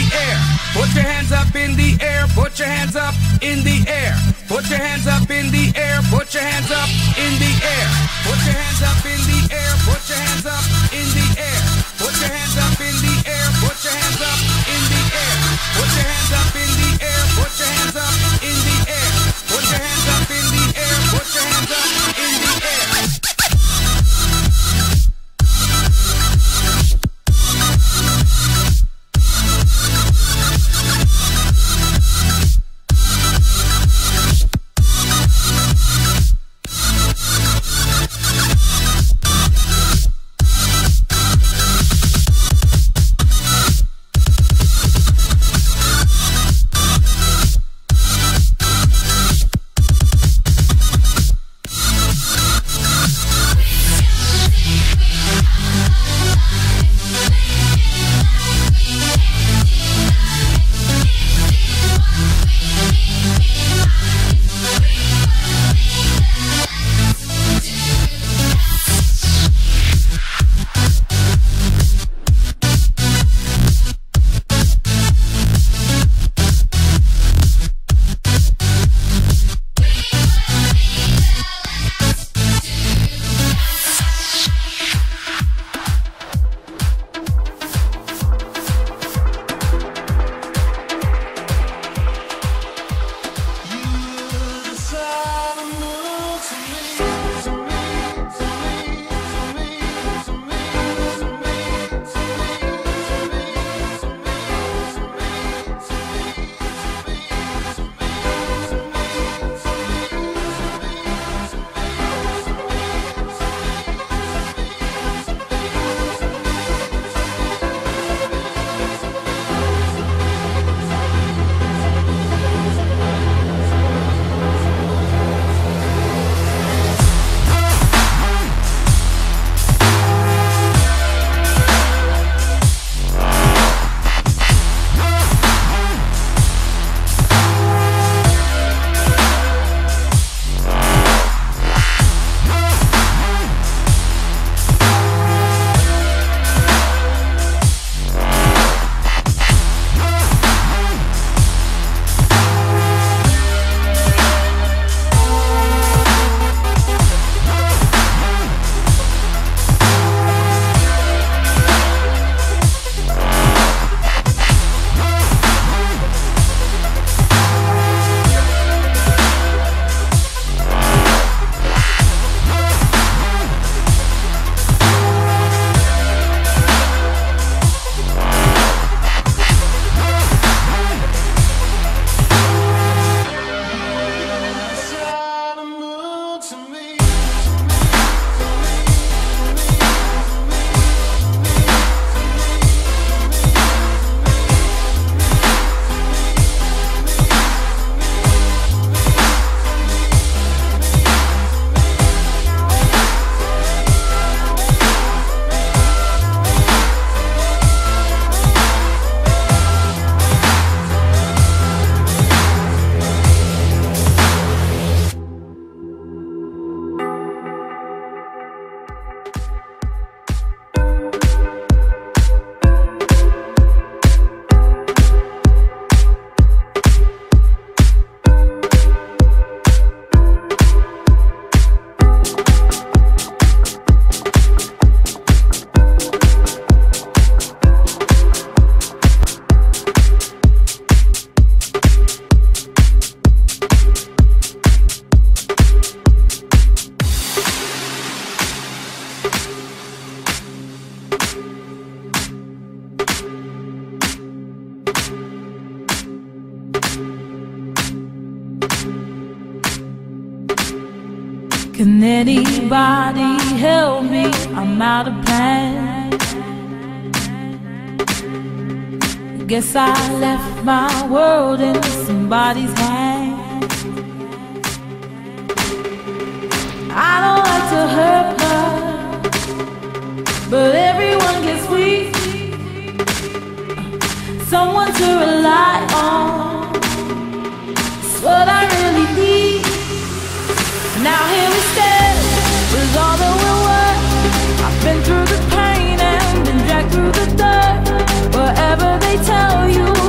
air. Put your hands up in the air. Put your hands up in the air. Put your hands up in the air. Put your hands up in the air. Put your hands up in the air. Put your hands up in the air. Put your hands up in the air. Put your hands up in the air. Put your hands up in the air. Put your hands up in the air. Put your hands up in the air. Put your hands up in the air. Can anybody help me? I'm out of plan. Guess I left my world in somebody's hands. I don't like to hurt her, but everyone gets weak. Someone to rely on, it's what I really need. Now here we stand, with all that we're worth. I've been through the pain and been dragged through the dirt. Whatever they tell you,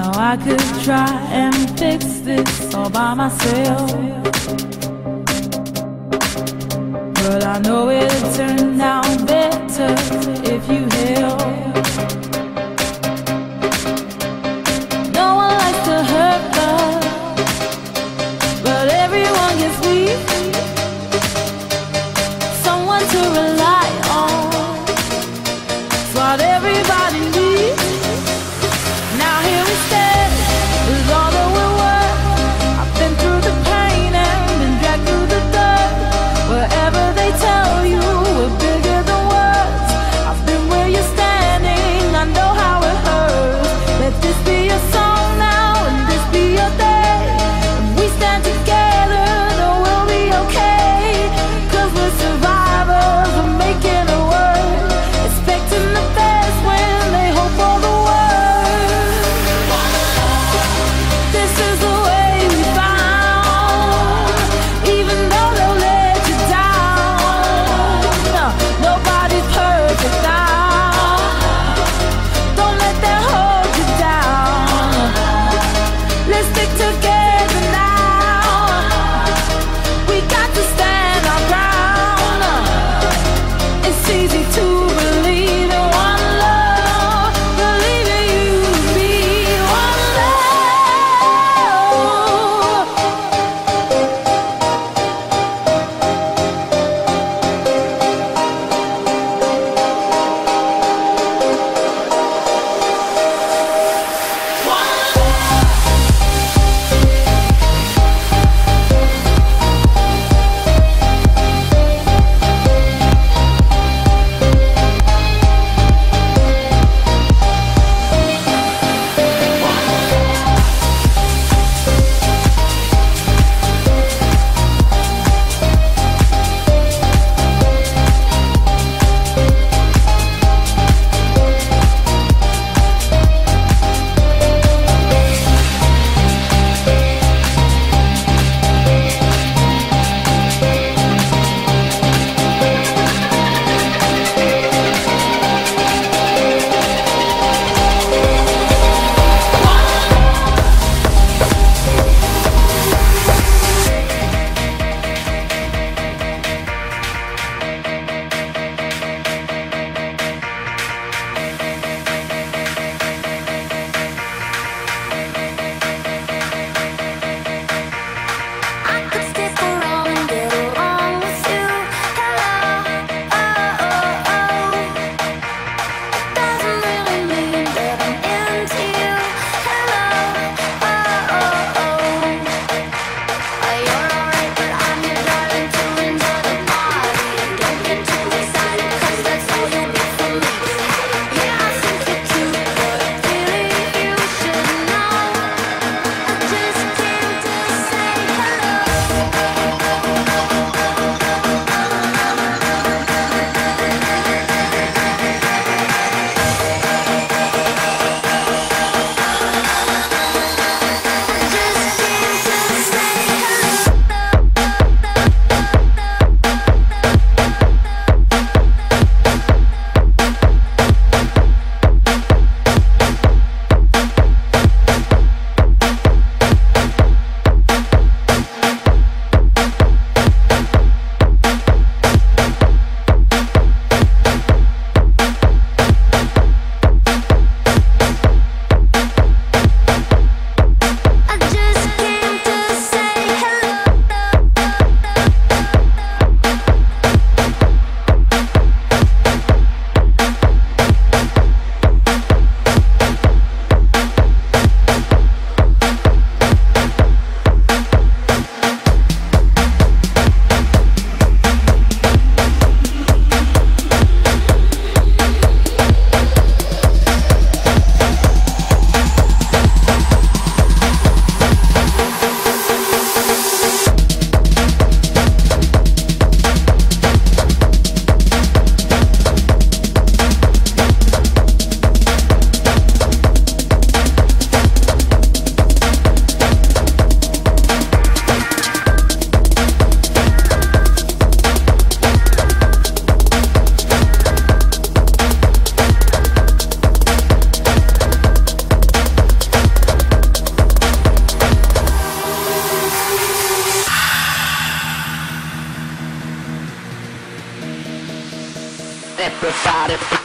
Now I could try and fix this all by myself, but I know it'll turn out better if you help. No one likes to hurt us, but everyone gets weak. Someone to rely on, it's what everybody needs. Now here we stand, with all that we were. I've been through the pain and been dragged through the dirt. Wherever they tell you we're bigger than words, I've been where you're standing. I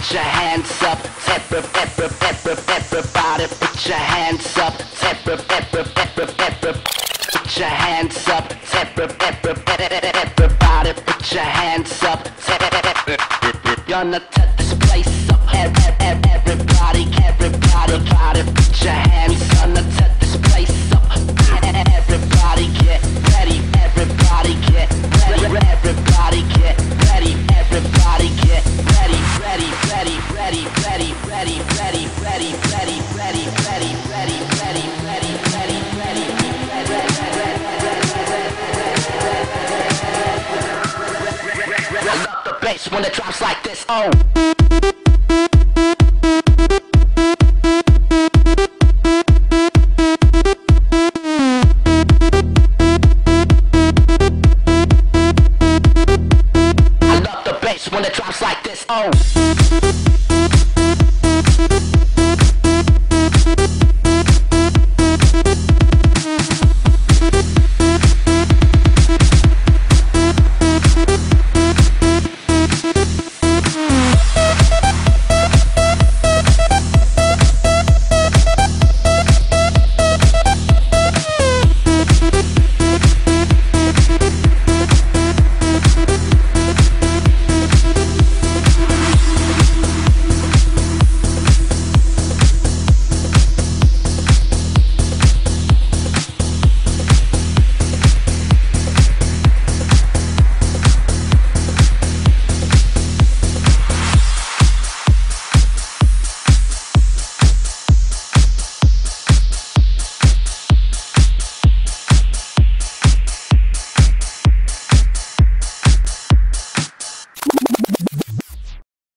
put your hands up. Everybody put your hands up. Put your hands up. Everybody put your hands up. Gonna set this place up. Everybody, put your hands. Gonna set this place up. Everybody get ready. Everybody get ready. Everybody get ready. Everybody get ready. Ready, ready, ready, ready, ready, ready, ready, ready, ready, ready, ready, ready, ready, ready, ready. I love the bass when it drops like this. Oh.